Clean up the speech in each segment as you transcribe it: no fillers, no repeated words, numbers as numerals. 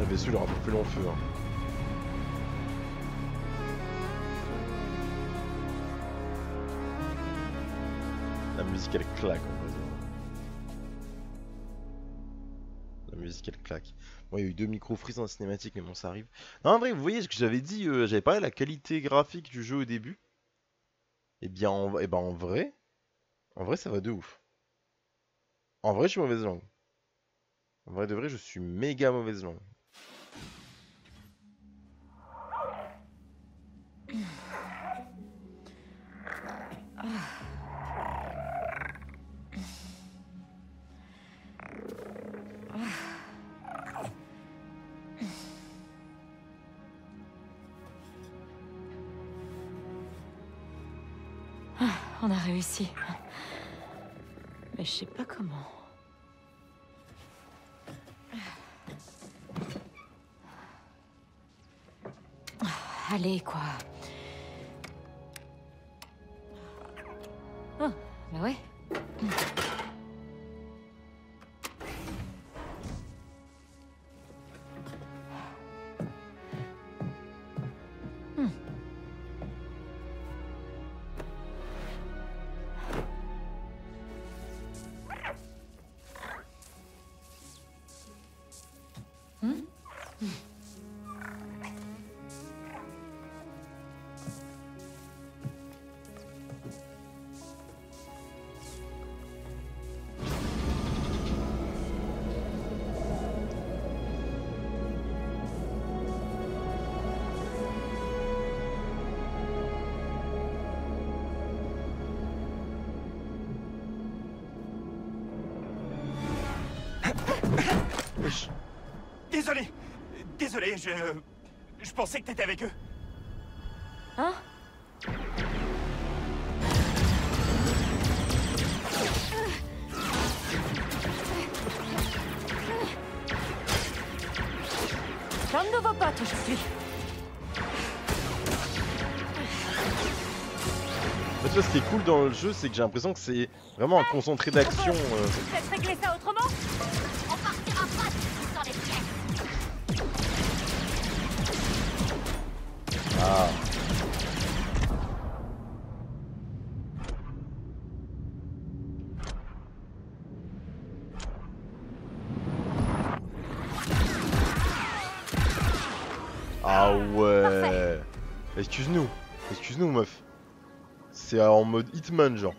vaisseau il aura pas fait long feu. Hein. La musique elle claque en fait. La musique elle claque. Bon, il y a eu 2 micro-freeze dans la cinématique, mais bon, ça arrive. Non, en vrai, vous voyez ce que j'avais dit, j'avais parlé de la qualité graphique du jeu au début. Et bien, en vrai, ça va de ouf. En vrai, je suis mauvaise langue. En vrai de vrai, je suis méga mauvaise langue. On a réussi. Mais je sais pas comment. Allez, quoi. Oh, bah ouais. Désolé, je pensais que t'étais avec eux. Hein? L'un de vos potes, je suis. En fait, là, ce qui est cool dans le jeu, c'est que j'ai l'impression que c'est vraiment un concentré d'action. Peut-être régler ça autrement? On partira pas sans les pièces. Ah. Ah ouais. Excuse-nous. Excuse-nous, meuf. C'est en mode Hitman, genre.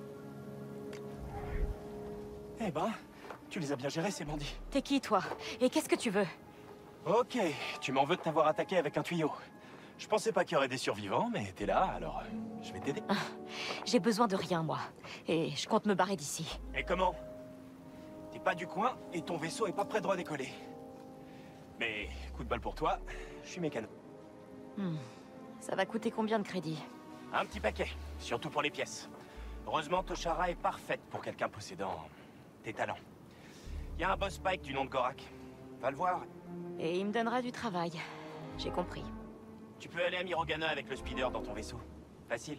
Eh ben, tu les as bien gérés, ces bandits. T'es qui, toi? Et qu'est-ce que tu veux? Ok, tu m'en veux de t'avoir attaqué avec un tuyau. Je pensais pas qu'il y aurait des survivants, mais t'es là, alors je vais t'aider. J'ai besoin de rien, moi. Et je compte me barrer d'ici. Et comment? T'es pas du coin et ton vaisseau est pas prêt de redécoller. Mais, coup de balle pour toi, je suis mécano. Ça va coûter combien de crédits? Un petit paquet, surtout pour les pièces. Heureusement, Toshara est parfaite pour quelqu'un possédant tes talents. Il y a un boss Spike du nom de Gorak. Va le voir. Et il me donnera du travail. J'ai compris. Tu peux aller à Mirogana avec le speeder dans ton vaisseau. Facile.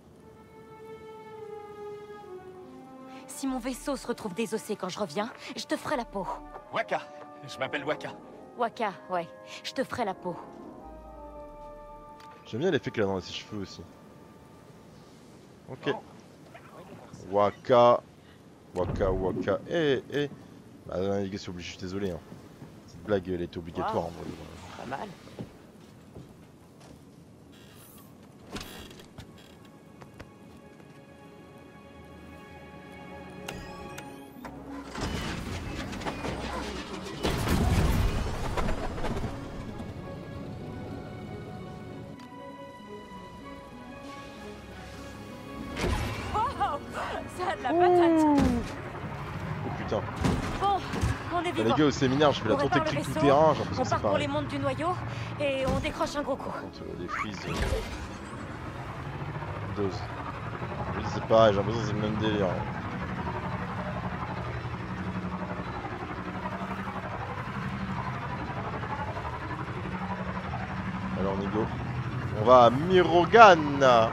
Si mon vaisseau se retrouve désossé quand je reviens, je te ferai la peau. Waka. Je m'appelle Waka. Waka, ouais. Je te ferai la peau. J'aime bien l'effet qu'elle a dans ses cheveux aussi. Ok. Waka. Waka, Waka. Bah non, les gars, c'est obligé, je suis désolé. Hein. Cette blague, elle était obligatoire en vrai. Pas mal. Ça a de la patate. Oh putain. Bon, on est Bah, les vivant. gars, au séminaire, je fais la On tour répare le technique tout vaisseau, terrain, j'ai l'impression on que c'est part pour pareil. les mondes du noyau et on décroche un gros coup. Par contre, les freeze. Dose. Oui, c'est pareil, j'ai l'impression que c'est le même délire. Alors, on y go. On va à Mirogana.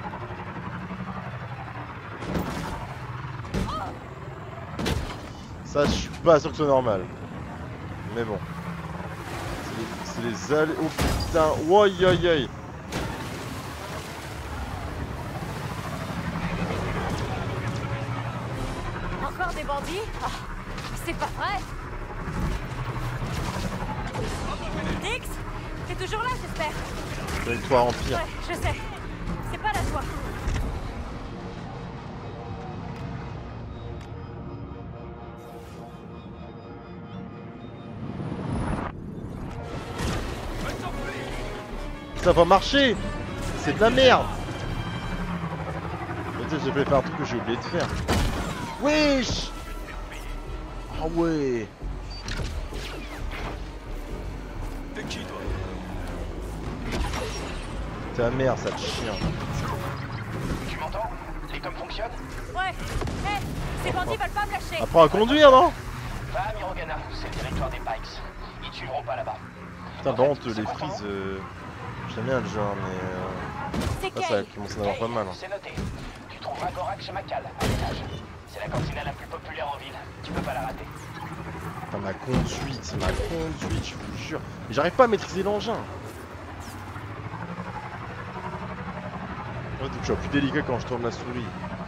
Ça, je suis pas sûr que ce soit normal. Mais bon. C'est les allées. Oh putain. Oi aïe aïe. Encore des bandits? Ah, c'est pas vrai. Nix, t'es toujours là, j'espère. Territoire empire. Ouais, je sais. C'est pas la joie. Ça va marcher. C'est de la merde. Mais tu sais, j'ai fait faire un truc que j'ai oublié de faire. Wesh. Ah ouais. T'es qui, toi? Ta mère, ça te chien. Tu m'entends? Les coms fonctionnent? Ouais. Hé, ces bandits veulent pas me lâcher. Apprends à conduire, non? Va à Mirogana, c'est le territoire des Pikes. Ils tueront pas là-bas. Putain, par contre, les frises. J'aime bien le genre, mais. C'est Là, ça Kay. commence à en avoir pas mal. Hein. C'est noté. Tu trouveras Gorak chez Macal, à l'étage. C'est la cantina la plus populaire en ville. Tu peux pas la rater. Putain, ma conduite, je vous jure. Mais j'arrive pas à maîtriser l'engin. Ouais, donc je suis plus délicat quand je tourne la souris.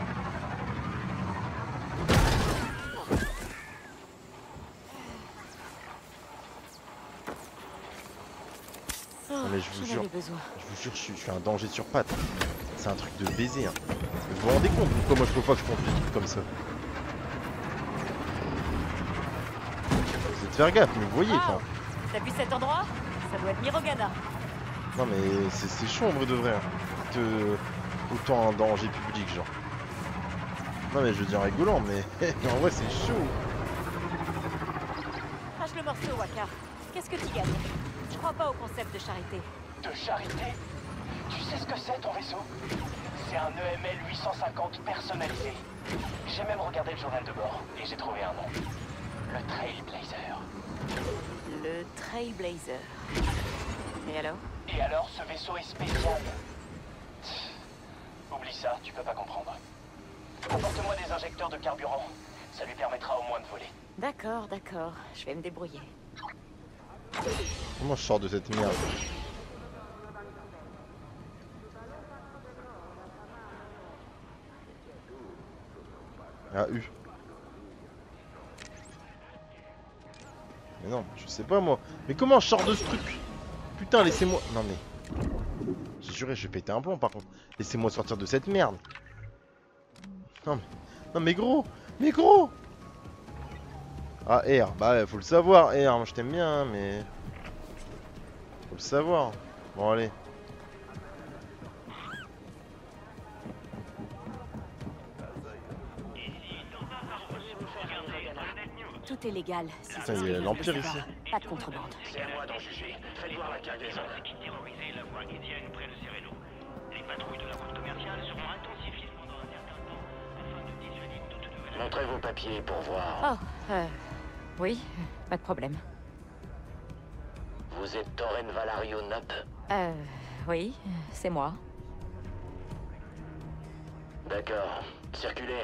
Non, mais je vous jure, je suis un danger sur pattes. C'est un truc de baiser. Hein. Vous vous rendez compte pourquoi moi je peux pas que je conduise des trucs comme ça? Vous êtes faire gaffe, mais vous voyez, enfin. T'as vu cet endroit? Ça doit être Mirogana. Non mais c'est chaud en vrai de vrai. Hein. Autant un danger public genre. Non mais je veux dire rigolant mais en vrai c'est chaud. Crache le morceau, Waka. Qu'est-ce que tu gagnes? Je crois pas au concept de charité. De charité? Tu sais ce que c'est ton vaisseau? C'est un EML 850 personnalisé. J'ai même regardé le journal de bord et j'ai trouvé un nom. Le Trailblazer. Le Trailblazer. Et alors? Et alors, ce vaisseau est spécial. Oublie ça, tu peux pas comprendre. Apporte-moi des injecteurs de carburant. Ça lui permettra au moins de voler. D'accord, d'accord. Je vais me débrouiller. Comment je sors de cette merde? Ah U. Mais non, je sais pas moi. Mais comment je sors de ce truc? Putain, laissez-moi. Non mais. J'ai juré, je vais péter un plomb par contre. Laissez-moi sortir de cette merde. Non mais. Non mais gros. Mais gros. Ah R, bah ouais, faut le savoir R, moi je t'aime bien mais. Faut le savoir. Bon allez. Tout est légal. Si Putain, il y a l'Empire ici. Pas de contrebande. C'est à moi d'en juger. Faites voir la cargaison. Terroriser la voie indienne près de Cerelo. Les patrouilles de la route commerciale seront intensifiées pendant un certain temps afin de dissuader toute nouvelle. Montrez vos papiers pour voir. Oh, oui, pas de problème. Vous êtes Torren Valario Nop? Oui, c'est moi. D'accord. Circulez.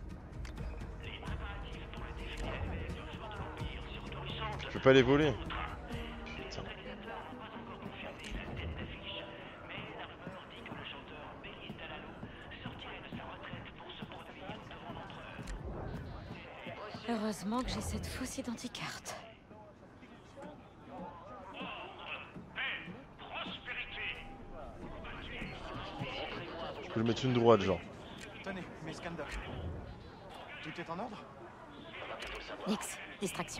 Je peux pas les voler. Putain. Heureusement que j'ai cette fausse identicarte. Je peux le mettre une droite genre. Tenez, mes scanners. Tout est en ordre? Nix, distraction.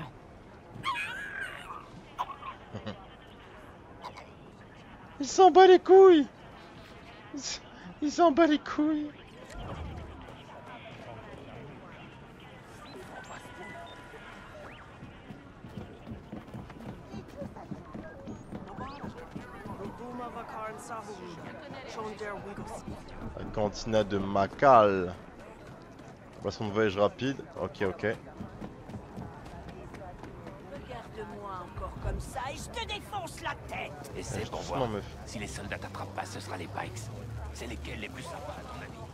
Il s'en bat les couilles. Il s'en bat les couilles. La cantina de Macal. Boisson de voyage rapide. Ok, ok. Regarde-moi encore comme ça et je te défonce la tête. Et c'est pour Doucement, voir. meuf. Si les soldats t'attrapent pas, ce sera les Pikes. C'est lesquels les plus sympas, à ton avis?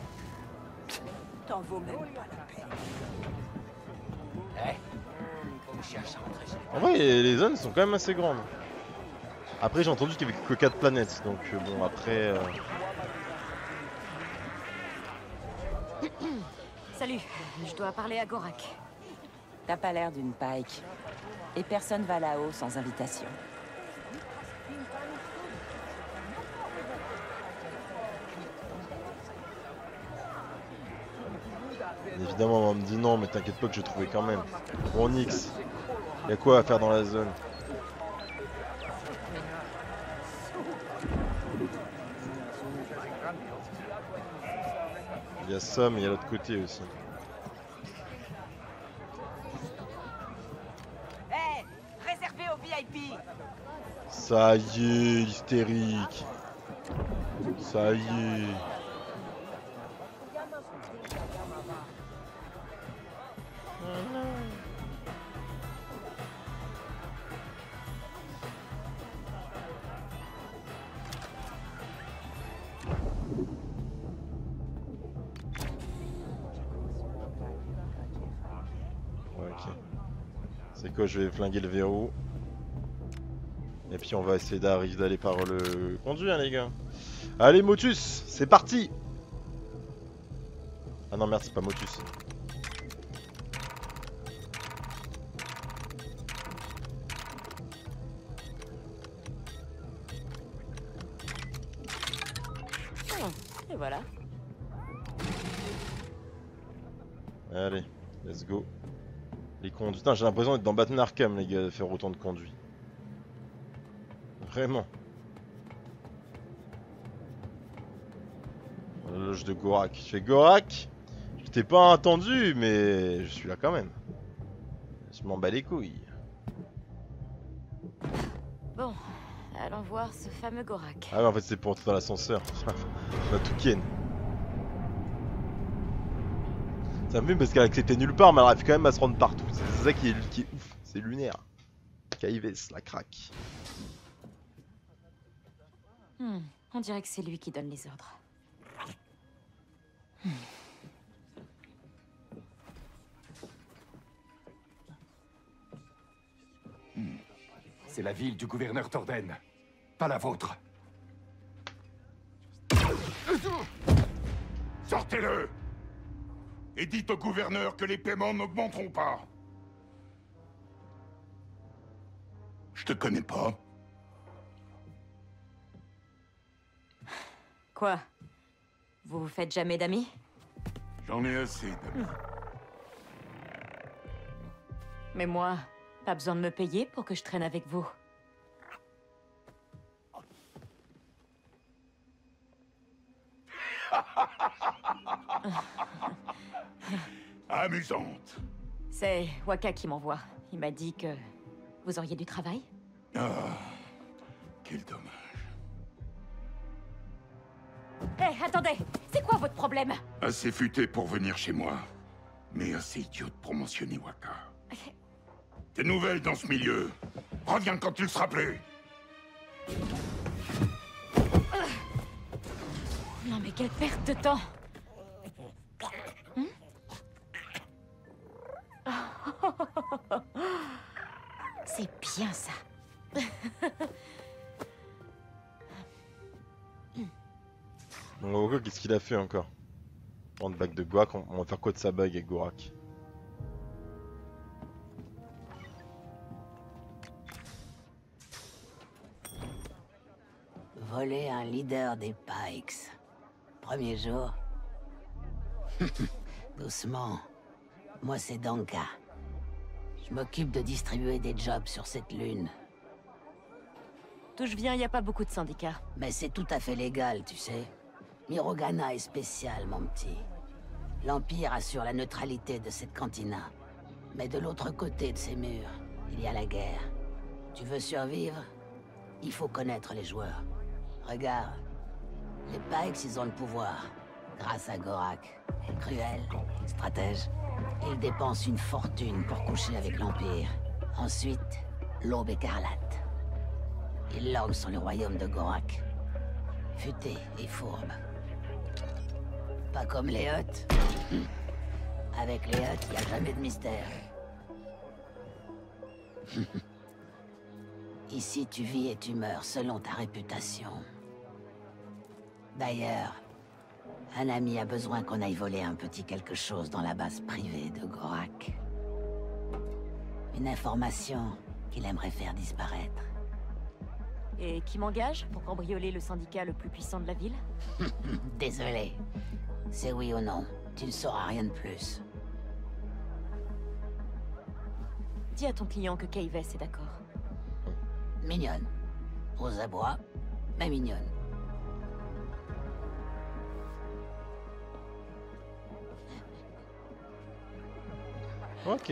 T'en vaut même pas la peine. Eh? En vrai, les zones sont quand même assez grandes. Après, j'ai entendu qu'il y avait que 4 planètes, donc bon, après... Salut, je dois parler à Gorak. T'as pas l'air d'une Pike. Et personne va là-haut sans invitation. Évidemment, on me dit non, mais t'inquiète pas que je trouvais quand même. Bon, Nyx, y'a quoi à faire dans la zone? Il y a ça, mais il y a l'autre côté aussi. Hé, réservé aux VIP. Ça y est, hystérique. Ça y est. Ok. C'est quoi, je vais flinguer le verrou. Et puis on va essayer d'aller par le conduit, hein, les gars. Allez, Motus, c'est parti. Ah non, merde, c'est pas Motus. Et voilà. Allez, let's go. Les conduits. Putain, j'ai l'impression d'être dans Batman Arkham, les gars, de faire autant de conduits. Vraiment. La loge de Gorak. Je fais Gorak. Je t'ai pas entendu, mais je suis là quand même. Je m'en bats les couilles. Bon, allons voir ce fameux Gorak. Ah ouais, en fait c'est pour entrer dans l'ascenseur. On a tout ken. Ça me fait parce qu'elle acceptait nulle part, mais elle arrive quand même à se rendre partout. C'est ça qui est ouf. C'est lunaire. Kaives, la craque. On dirait que c'est lui qui donne les ordres. C'est la ville du gouverneur Torden, pas la vôtre. Sortez-le! Et dites au gouverneur que les paiements n'augmenteront pas. Je te connais pas. Quoi? Vous vous faites jamais d'amis? J'en ai assez d'amis. Mais moi, pas besoin de me payer pour que je traîne avec vous. Amusante. C'est Waka qui m'envoie. Il m'a dit que vous auriez du travail. Ah, quel dommage. Hé, attendez! C'est quoi votre problème? Assez futé pour venir chez moi, mais assez idiote pour mentionner Waka. T'es nouvelle dans ce milieu. Reviens quand tu le seras plus. Non mais quelle perte de temps! C'est bien ça. Donc Gorak, qu'est-ce qu'il a fait encore? Prendre bague de Gorak, on va faire quoi de sa bague avec Gorak? Voler un leader des Pikes. Premier jour. Doucement. Moi, c'est Danka. Je m'occupe de distribuer des jobs sur cette lune. D'où je viens, y a pas beaucoup de syndicats. Mais c'est tout à fait légal, tu sais. Mirogana est spécial, mon petit. L'Empire assure la neutralité de cette cantina. Mais de l'autre côté de ces murs, il y a la guerre. Tu veux survivre? Il faut connaître les joueurs. Regarde. Les Pikes, ils ont le pouvoir. Grâce à Gorak. Cruel, stratège. Il dépense une fortune pour coucher avec l'Empire. Ensuite, l'Aube écarlate. Il langue sur le royaume de Gorak. Futé et fourbe. Pas comme les Hutt. Avec les Hutt, il n'y a jamais de mystère. Ici, tu vis et tu meurs selon ta réputation. D'ailleurs, un ami a besoin qu'on aille voler un petit quelque chose dans la base privée de Gorak. Une information qu'il aimerait faire disparaître. Et qui m'engage pour cambrioler le syndicat le plus puissant de la ville? Désolé. C'est oui ou non. Tu ne sauras rien de plus. Dis à ton client que Kayves est d'accord. Mignonne. Aux abois, mais mignonne. Ok.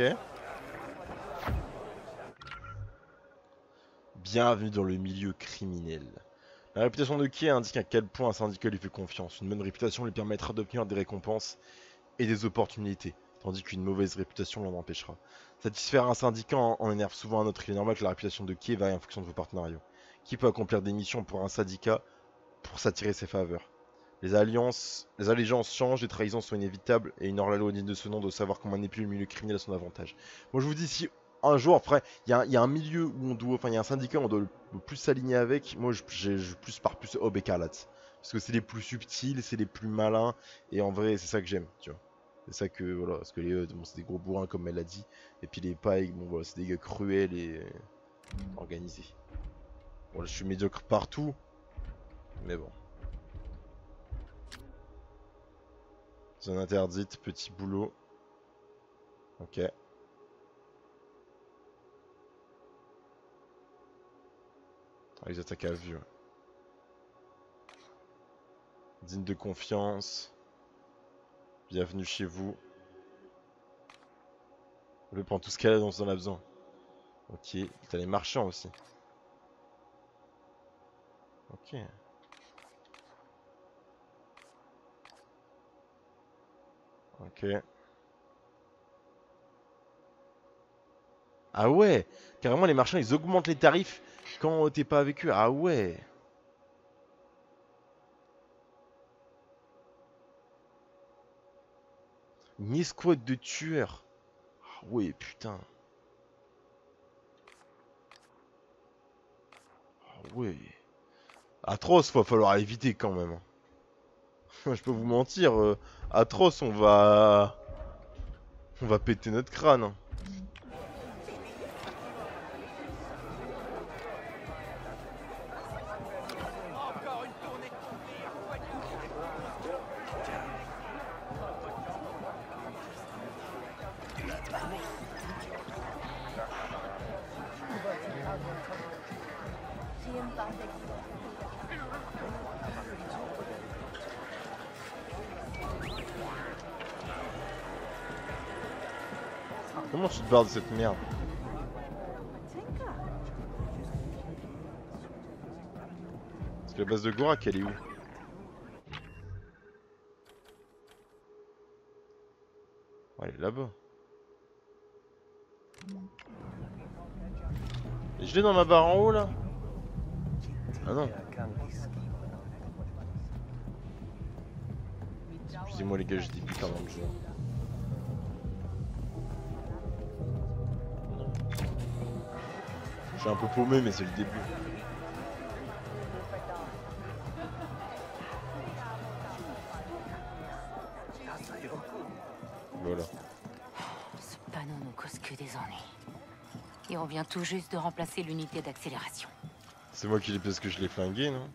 Bienvenue dans le milieu criminel. La réputation de Kay indique à quel point un syndicat lui fait confiance. Une bonne réputation lui permettra d'obtenir des récompenses et des opportunités, tandis qu'une mauvaise réputation l'en empêchera. Satisfaire un syndicat en énerve souvent un autre. Il est normal que la réputation de Kay varie en fonction de vos partenariats. Qui peut accomplir des missions pour un syndicat pour s'attirer ses faveurs? Les allégeances changent, les trahisons sont inévitables, et une hors-la-loi digne de ce nom doit savoir comment manipuler le milieu criminel à son avantage. Moi je vous dis, si un jour, après, il y a un milieu où on doit, enfin il y a un syndicat où on doit le plus s'aligner avec, moi je pars plus Aube et Écarlate. Parce que c'est les plus subtils, c'est les plus malins, et en vrai c'est ça que j'aime, tu vois. C'est ça que, voilà, parce que les bon, c'est des gros bourrins comme elle l'a dit, et puis les pailles, bon voilà, c'est des gars cruels et organisés. Bon là je suis médiocre partout, mais bon. Zone interdite, petit boulot. Ok. Ah, ils attaquent à vue. Ouais. Digne de confiance. Bienvenue chez vous. Je vais prendre tout ce qu'elle a dont on en a besoin. Ok. T'as les marchands aussi. Ok. Ok. Ah ouais, carrément les marchands ils augmentent les tarifs quand t'es pas avec eux. Ah ouais. Une escouade de tueurs. Ah ouais, putain. Ah ouais. Atroce, va falloir éviter quand même. Je peux vous mentir, Atroce, on va péter notre crâne. Hein. Comment tu te barres de cette merde? Parce que la base de Gorak elle est où? Ouais, elle est là-bas. Et je l'ai dans ma barre en haut là? Ah non. Excusez-moi les gars, je débute avant le jeu. Je suis un peu paumé mais c'est le début. Voilà. Ce panneau ne cause que des ennuis. Et on vient tout juste de remplacer l'unité d'accélération. C'est moi qui l'ai parce que je l'ai flingué, non?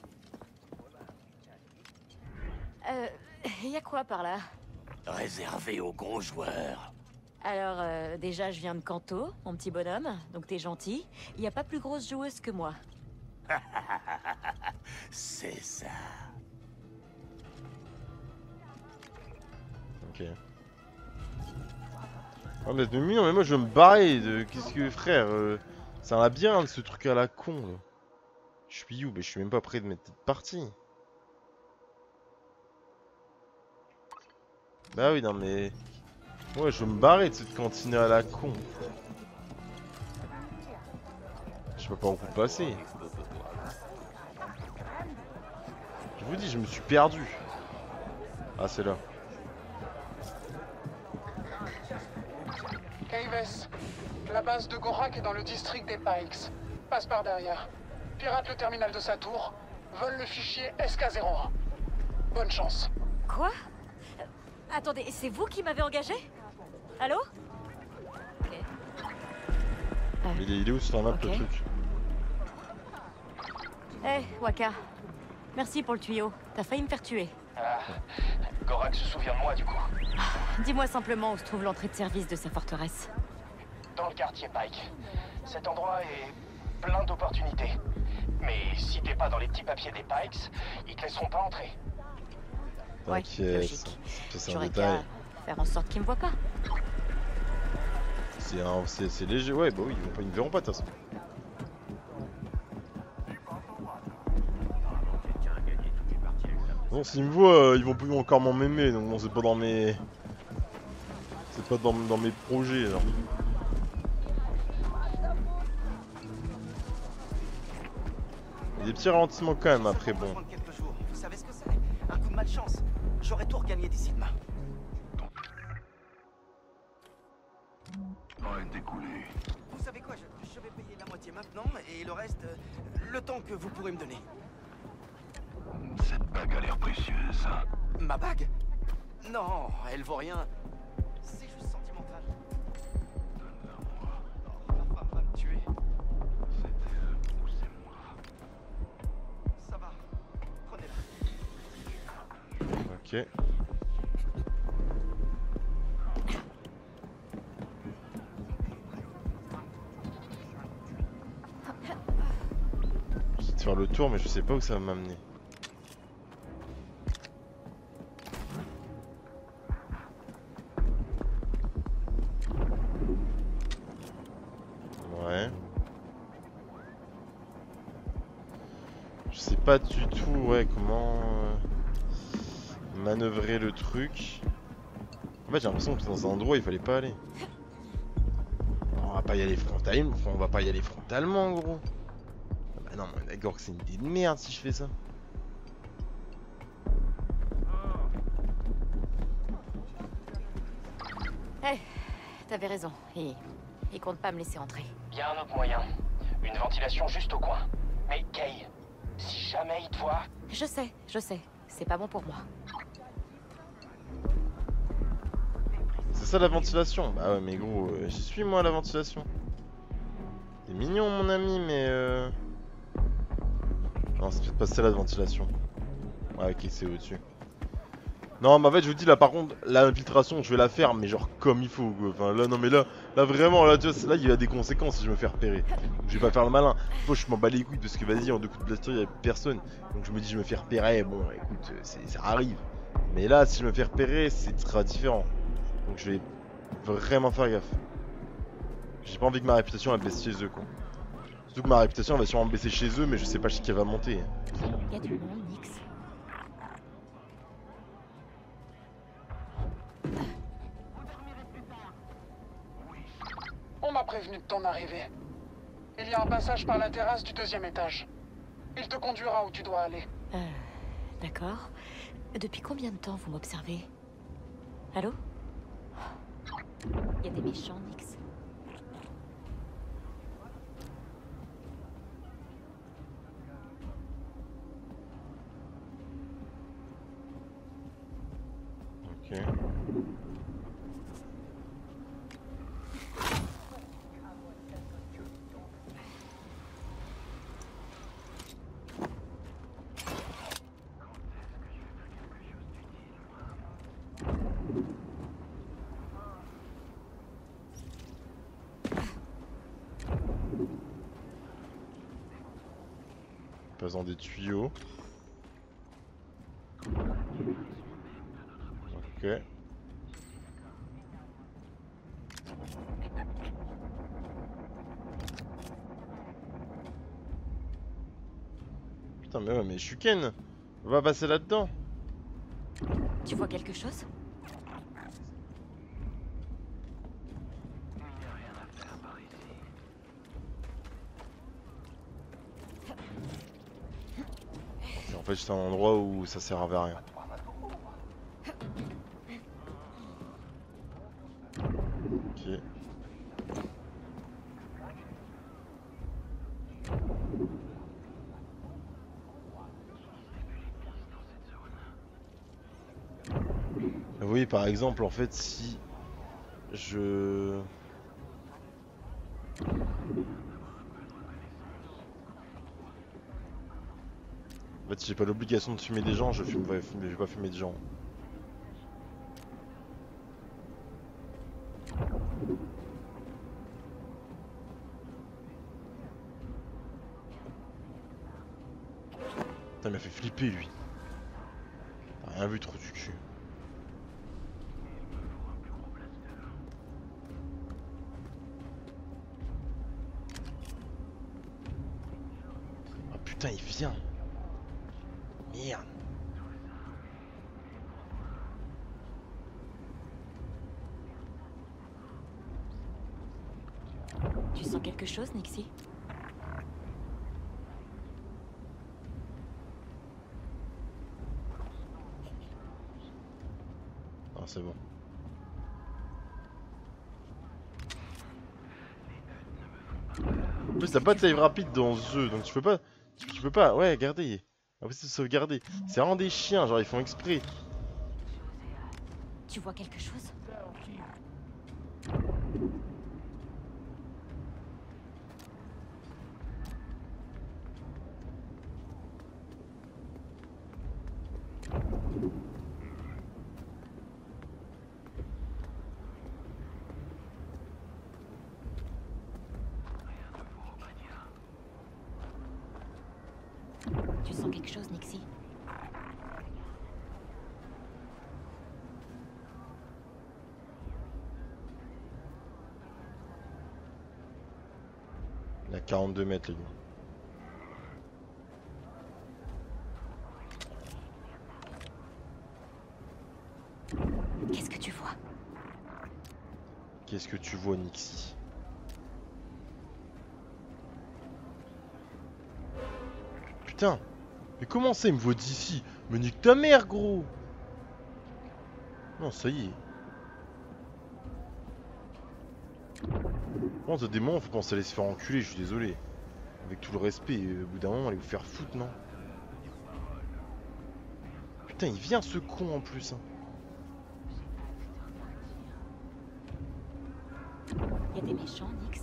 Y a quoi par là? Réservé aux gros joueurs. Alors, déjà, je viens de Kanto, mon petit bonhomme, donc t'es gentil. Y a pas plus grosse joueuse que moi. C'est ça. Ok. Oh mais non mais moi je veux me barrer de... Qu'est-ce que frère c'est un labyrinthe ce truc à la con là. Je suis où? Mais je suis même pas prêt de mettre cette partie. Bah oui non mais... Ouais je veux me barrer de cette cantine à la con. Je peux pas en passer. Je vous dis je me suis perdu. Ah c'est là. Kayves, la base de Gorak est dans le district des Pikes. Passe par derrière. Pirate le terminal de sa tour. Vole le fichier SK01. Bonne chance. Quoi? Attendez, c'est vous qui m'avez engagé? Allô? Ok. Il est où sur la map le truc? Hé, Waka. Merci pour le tuyau. T'as failli me faire tuer. Ah, Gorak se souvient de moi du coup. Dis-moi simplement où se trouve l'entrée de service de sa forteresse. Dans le quartier Pike. Cet endroit est plein d'opportunités. Mais si t'es pas dans les petits papiers des Pikes, ils te laisseront pas entrer. Ouais, logique. J'aurais qu'à faire en sorte qu'ils me voient pas. C'est léger, ouais, bah oui, ils ne verront pas de toute façon. Bon, s'ils me voient, ils vont encore m'en m'aimer, donc bon, c'est pas dans mes... C'est pas dans mes projets, alors. Il y a des petits ralentissements quand même, après, bon. Vous savez ce que c'est? Un coup de malchance. J'aurais tout regagné d'ici demain. Découlé. Vous savez quoi, je vais payer la moitié maintenant et le reste, le temps que vous pourrez me donner. Cette bague a l'air précieuse. Ma bague? Non, elle vaut rien. C'est juste sentimental. Donne-la moi. La femme va me tuer. C'est elle ou c'est moi? Ça va. Prenez-la. Ok. J'essaie de faire le tour, mais je sais pas où ça va m'amener. Ouais. Je sais pas du tout, ouais, comment manœuvrer le truc. En fait, j'ai l'impression que dans un endroit, il fallait pas aller. On va pas y aller frontalement, on va pas y aller frontalement, gros. Ah bah non, mais d'accord que c'est une idée de merde si je fais ça. Hé, t'avais raison. Il compte pas me laisser entrer. Y a un autre moyen. Une ventilation juste au coin. Mais Kay, si jamais il te voit... Je sais. C'est pas bon pour moi. C'est ça la ventilation? Bah ouais, mais gros, j'y suis moi la ventilation. C'est mignon mon ami, mais non, c'est peut-être pas ça la ventilation. Ouais, ok, c'est au-dessus. Non, mais en fait, je vous dis là, par contre, l'infiltration, je vais la faire, mais genre comme il faut. Quoi. Enfin, là, non, mais là vraiment, là, tu vois, là, il y a des conséquences si je me fais repérer. Donc, je vais pas faire le malin. Faut que je m'en bats les couilles parce que vas-y, en 2 coups de blaster, il y a personne. Donc, je me dis, je me fais repérer. Bon, écoute, ça arrive. Mais là, si je me fais repérer, c'est très différent. Donc, je vais vraiment faire gaffe. J'ai pas envie que ma réputation elle baisse chez eux, quoi. Surtout que ma réputation elle va sûrement baisser chez eux, mais je sais pas chez qui elle va monter. Y a du monde, Nix. On m'a prévenu de ton arrivée. Il y a un passage par la terrasse du 2e étage. Il te conduira où tu dois aller. D'accord. Depuis combien de temps vous m'observez? Allô? Y a des méchants, Nix. Ok. Passant des tuyaux. Ok. Putain mais ouais mais je suis Ken. On va passer là-dedans. Tu vois quelque chose? En fait, c'est un endroit où ça sert à rien. Ok. Vous voyez par exemple en fait si je... En fait si j'ai pas l'obligation de fumer des gens, je vais pas fumer de gens. Putain il m'a fait flipper lui. T'as rien vu trop du cul. Putain, il vient. Merde. Tu sens quelque chose, Nixie? Ah, c'est bon. En plus, t'as pas de save rapide dans ce jeu, donc tu peux pas, ouais, garder. Après, c'est sauvegarder. C'est vraiment des chiens, genre ils font exprès. Tu vois quelque chose? Tu sens quelque chose, Nixie? Il y a 42 mètres, les gars. Qu'est-ce que tu vois? Qu'est-ce que tu vois, Nixie? Putain! Mais comment ça, il me voit d'ici? Mais nique ta mère, gros! Non, ça y est. Bon, t'as des moments, faut penser à aller se faire enculer, je suis désolé. Avec tout le respect, au bout d'un moment, allez vous faire foutre, non? Putain, il vient ce con en plus. Hein. Y a des méchants, Nix?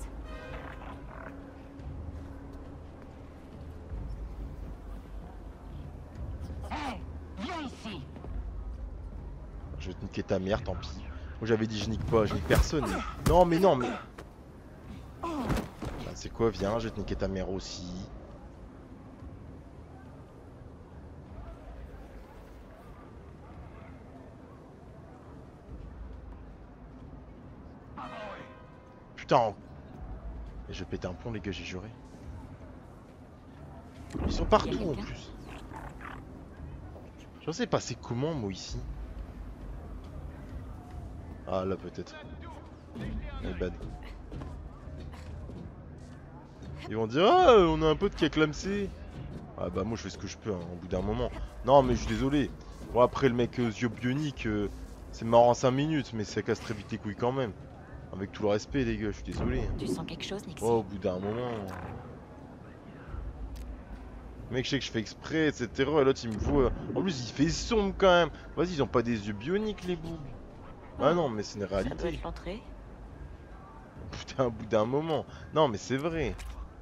Hé, viens ici. Je vais te niquer ta mère, tant pis. Moi j'avais dit je nique pas, je nique personne. Non mais non mais... Bah, c'est quoi, viens, je vais te niquer ta mère aussi. Putain. Et je vais péter un plomb les gars, j'ai juré. Ils sont partout en plus. Je sais passer comment moi ici. Ah là peut-être. Mais bad. Ils vont dire ah on a un pote qui a clamsé. Ah bah moi je fais ce que je peux hein, au bout d'un moment. Non mais je suis désolé. Bon après le mec yeux bionique c'est marrant 5 minutes mais ça casse très vite les couilles quand même. Avec tout le respect les gars, je suis désolé. Tu sens quelque chose, Nixie? Oh au bout d'un moment. Le mec je sais que je fais exprès etc. Et l'autre il me voit. En plus il fait sombre quand même. Vas-y ils ont pas des yeux bioniques les bougs. Ah non mais c'est une réalité. Ça doit être l'entrée. Putain au bout d'un moment. Non mais c'est vrai.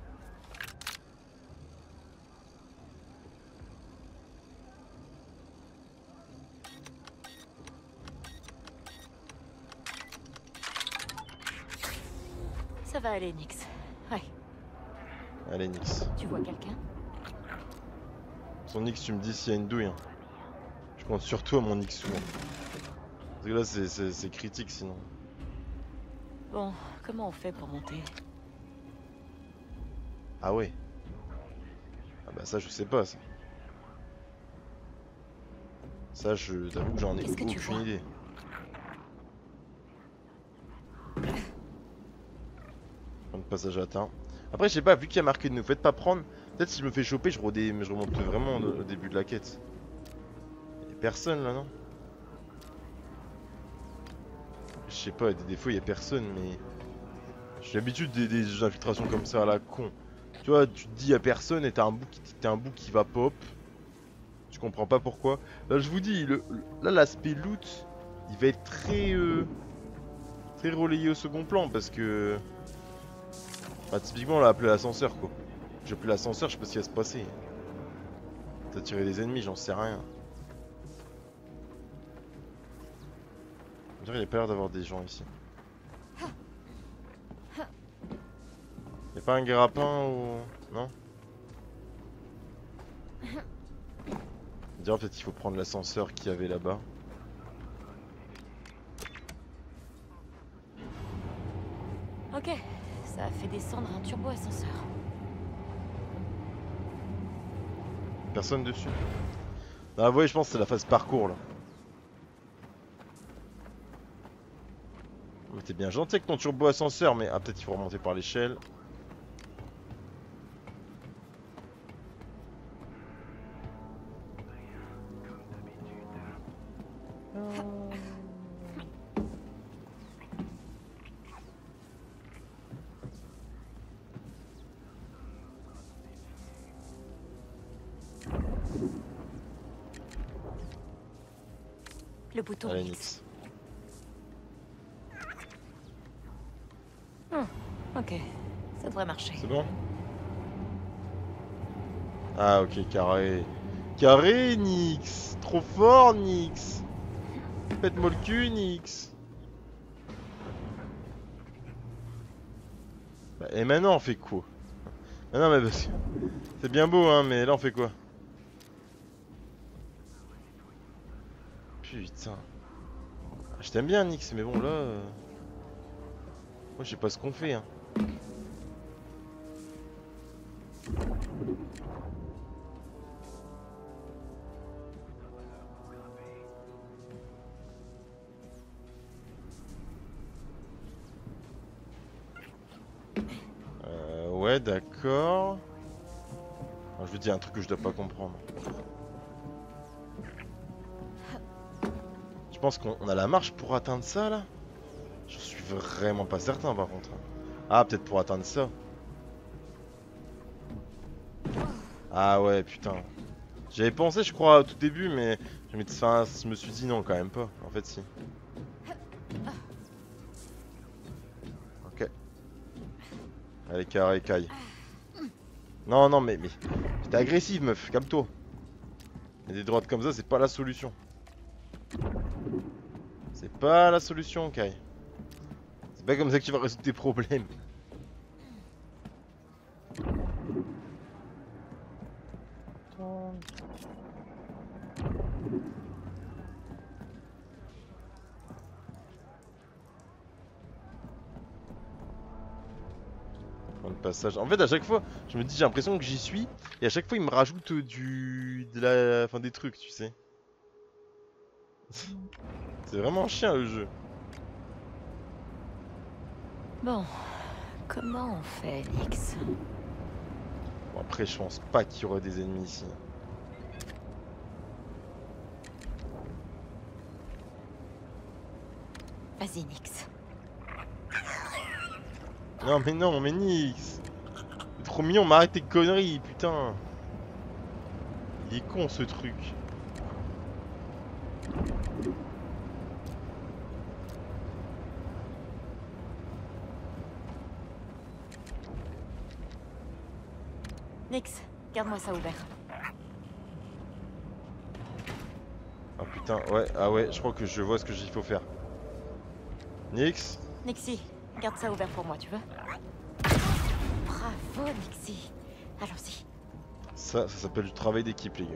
Ça va aller, Nix. Ouais. Allez Nix. Tu vois quelqu'un? Son Nix tu me dis s'il y a une douille. Hein. Je compte sur toi mon Nix souvent. Parce que là c'est critique sinon. Bon, comment on fait pour monter? Ah ouais. Ah bah ça je sais pas ça. Ça je t'avoue que j'en ai aucune idée. Point de passage atteint. Après je sais pas, vu qu'il y a marqué ne faites pas prendre, peut-être si je me fais choper je remonte vraiment au début de la quête. Y'a personne là non? Je sais pas, des fois il y a personne mais... J'ai l'habitude des infiltrations comme ça à la con. Tu Tu vois, tu te dis à personne et t'as un bout qui va pop. Je comprends pas pourquoi. Là, je vous dis, là, l'aspect loot, il va être très relayé au second plan parce que... Bah, typiquement, on l'a appelé l'ascenseur, quoi. J'ai appelé l'ascenseur, je sais pas ce qui va se passer. T'as tiré des ennemis, j'en sais rien. Il n'y a pas l'air d'avoir des gens ici. Y'a pas un grappin ou... Non? D'ailleurs peut-être qu'il faut prendre l'ascenseur qu'il y avait là-bas. Ok, ça a fait descendre un turbo ascenseur. Personne dessus. Ah ouais, je pense que c'est la phase parcours là. Mais t'es bien gentil avec ton turbo ascenseur, mais ah peut-être qu'il faut remonter par l'échelle. Le bouton Allez, X. Nix. Ok, ça devrait marcher. C'est bon? Ah ok, carré. Carré, Nix. Trop fort, Nix. Faites-moi le cul, Nix. Bah, et maintenant on fait quoi? Ah non mais parce que... C'est bien beau hein, mais là on fait quoi? Putain. Je t'aime bien Nix, mais bon là... Moi je sais pas ce qu'on fait hein. Ouais d'accord. Je vous dis un truc que je dois pas comprendre. Je pense qu'on a la marche pour atteindre ça là. Je suis vraiment pas certain par contre. Ah peut-être pour atteindre ça. Ah ouais putain. J'avais pensé je crois au tout début mais je me suis dit non quand même pas. En fait si. Ok. Allez carré caille. Non non mais t'es agressive meuf, calme-toi. Mais des droites comme ça c'est pas la solution. C'est pas la solution Kai. C'est pas comme ça que tu vas résoudre tes problèmes. Point de passage. En fait à chaque fois je me dis j'ai l'impression que j'y suis et à chaque fois il me rajoute des trucs tu sais. C'est vraiment chien le jeu. Bon, comment on fait, Nix? Bon après je pense pas qu'il y aurait des ennemis ici. Vas-y, Nix. Non mais Nix. C'est trop mignon, m'arrête tes conneries, putain. Il est con ce truc. Nix, garde-moi ça ouvert. Ah putain, ouais, ah ouais, je crois que je vois ce qu'il faut faire. Nix? Nixie, garde ça ouvert pour moi, tu veux? Bravo, Nixie. Allons-y. Ça s'appelle du travail d'équipe, les gars.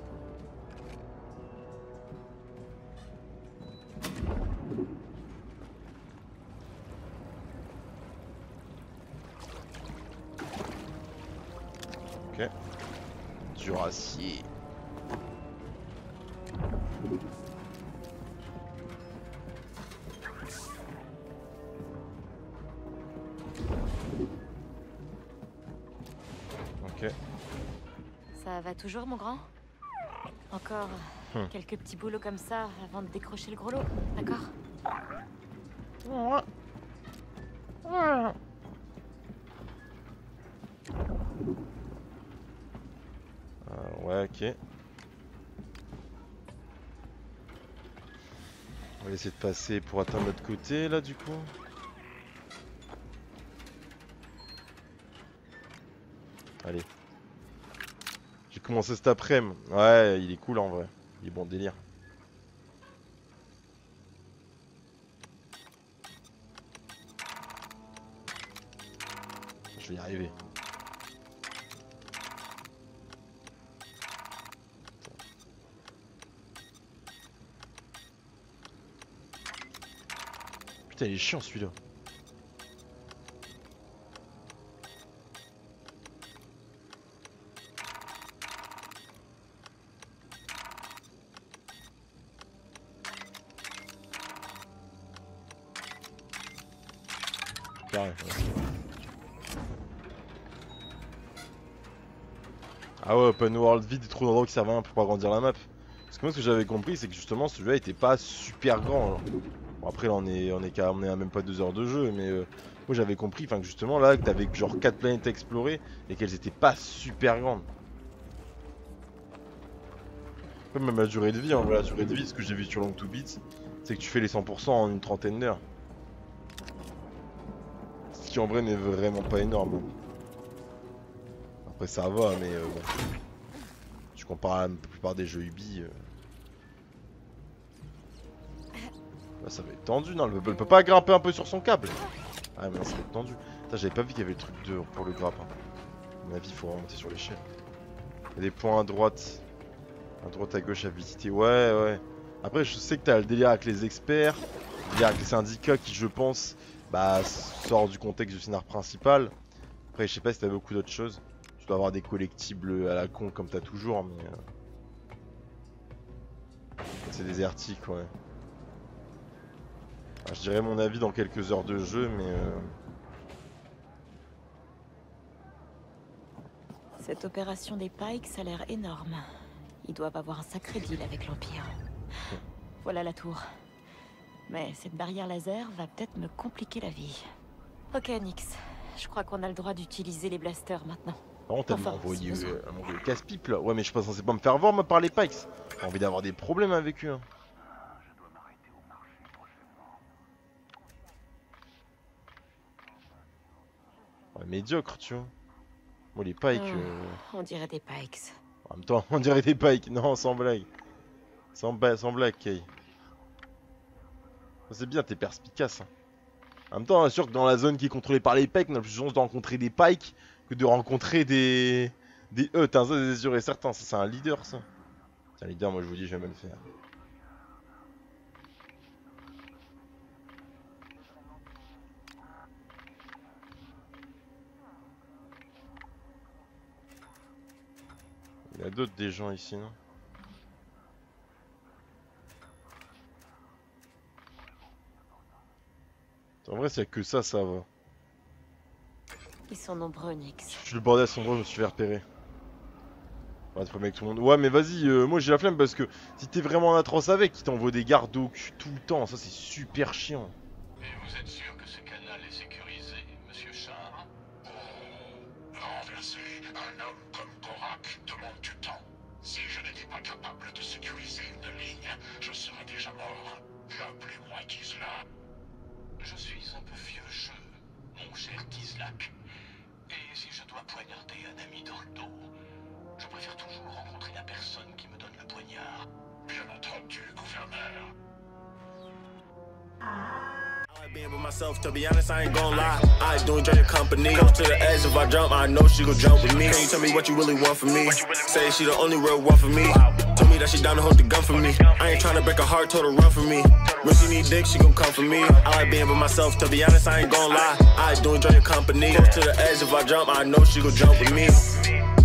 Ok. Jurassier. Ok. Ça va toujours, mon grand? Encore quelques petits boulots comme ça avant de décrocher le gros lot, d'accord? Ouais, ok. On va essayer de passer pour atteindre l'autre côté là du coup. Allez. J'ai commencé cet après-midi. Ouais, il est cool en vrai. Il est bon délire. Je vais y arriver. Putain, il est chiant celui-là. Carré, ouais. Ah ouais, open world vide et trop d'endroits qui servent à rien pour agrandir la map. Parce que moi ce que j'avais compris c'est que justement celui-là était pas super grand. Alors. Bon après là on est à même pas 2 heures de jeu mais moi j'avais compris que justement là que t'avais genre 4 planètes à explorer et qu'elles étaient pas super grandes. Comme même la durée de vie, hein, voilà, la durée de vie, ce que j'ai vu sur Long 2 Bits, c'est que tu fais les 100% en une trentaine d'heures. Ce qui en vrai n'est vraiment pas énorme. Après ça va mais bon. Tu compares à la plupart des jeux Ubi. Là ça va être tendu, non, elle peut pas grimper un peu sur son câble. Ah mais non, ça va être tendu. J'avais pas vu qu'il y avait le truc de pour le grappin. À mon avis il faut remonter sur l'échelle. Il y a des points à droite. À droite à gauche à visiter, ouais. Après je sais que t'as le délire avec les experts, le délire avec les syndicats qui je pense sort du contexte du scénar principal. Après je sais pas si t'as beaucoup d'autres choses. Tu dois avoir des collectibles à la con comme t'as toujours mais... C'est désertique ouais. Alors, je dirais mon avis dans quelques heures de jeu mais... Cette opération des Pikes a l'air énorme. Ils doivent avoir un sacré deal avec l'Empire. Voilà la tour. Mais cette barrière laser va peut-être me compliquer la vie. Ok Nyx, je crois qu'on a le droit d'utiliser les blasters maintenant. Par contre, elle m'a envoyé un casse-pipe là. Ouais, mais je suis pas censé pas me faire voir moi par les Pikes. J'ai envie d'avoir des problèmes avec eux. Hein. Ouais, médiocre, tu vois. Moi, les Pikes. On dirait des Pikes. En même temps, on dirait des Pikes. Non, sans blague. Sans blague, Kay. C'est bien, t'es perspicace. Hein. En même temps, sûr que dans la zone qui est contrôlée par les Pikes, on a plus de chance de rencontrer des Pikes que de rencontrer des ça c'est sûr et certain, ça c'est un leader ça. C'est un leader, moi je vous dis je vais me le faire. Il y a d'autres des gens ici non? En vrai s'il y a que ça va. Ils sont nombreux, Nyx. Je suis le bordel sombre, je me suis fait repérer. Ouais, faut avec tout le monde. Ouais, mais vas-y, moi j'ai la flemme parce que si t'es vraiment atroce avec, il t'envoie des gardes au cul tout le temps. Ça, c'est super chiant. Et vous êtes sûr que ce canal est sécurisé, monsieur Char? Renverser un homme comme Korak demande du temps. Si je n'étais pas capable de sécuriser une ligne, je serais déjà mort. Appelez-moi Gizla. Je suis un peu vieux jeu, mon cher Gizlak. Et si je dois poignarder un ami dans le dos, je préfère toujours rencontrer la personne qui me donne le poignard. Bien entendu, gouverneur. Being with myself, to be honest, I ain't gon' lie. I do enjoy your company. Close to the edge, if I jump, I know she gon' jump with me. Can you tell me what you really want from me? Say she the only real one for me. Told me that she down to hold the gun for me. I ain't tryna break her heart, told her run for me. When she need dick, she gon' come for me. I like being with myself, to be honest, I ain't gon' lie. I do enjoy your company. Close to the edge, if I jump, I know she gon' jump with me.